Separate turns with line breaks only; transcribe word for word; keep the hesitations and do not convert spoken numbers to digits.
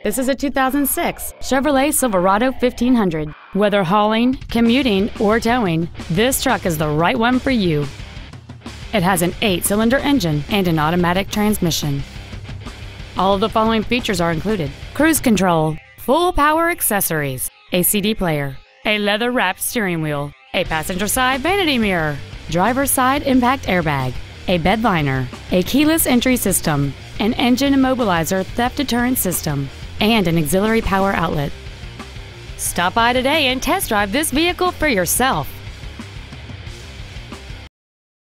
This is a two thousand six Chevrolet Silverado fifteen hundred. Whether hauling, commuting, or towing, this truck is the right one for you. It has an eight-cylinder engine and an automatic transmission. All of the following features are included: cruise control, full power accessories, a C D player, a leather-wrapped steering wheel, a passenger side vanity mirror, driver's side impact airbag, a bed liner, a keyless entry system, an engine immobilizer theft deterrent system, and an auxiliary power outlet. Stop by today and test drive this vehicle for yourself.